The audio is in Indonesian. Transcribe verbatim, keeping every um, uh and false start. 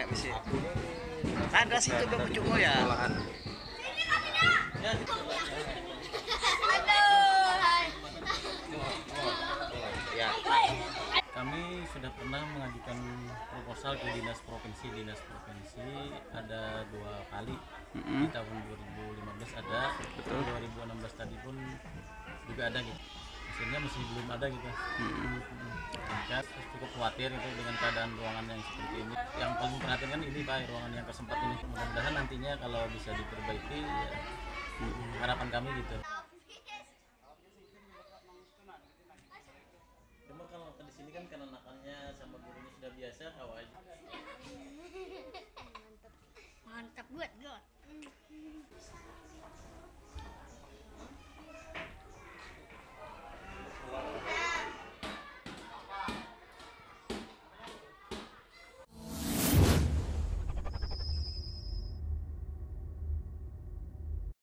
Ada situ berpucuk ya. Ya. Kami sudah pernah mengajukan proposal ke dinas provinsi dinas provinsi ada dua kali. Mm-hmm. Di tahun dua ribu lima belas ada, betul. dua ribu enam belas tadi pun juga ada gitu. Hasilnya masih belum ada gitu. Mm-hmm. Kita cukup khawatir itu dengan keadaan ruangan yang seperti ini. Yang paling perhatian kan ini Pak, ruangan yang kesempat ini. Mudah-mudahan nantinya kalau bisa diperbaiki ya, mm-hmm. harapan kami gitu. Cuma kalau di sini kan karena anak-anaknya sama gurunya sudah biasa, kawan. Mantap. Mantap buat, God.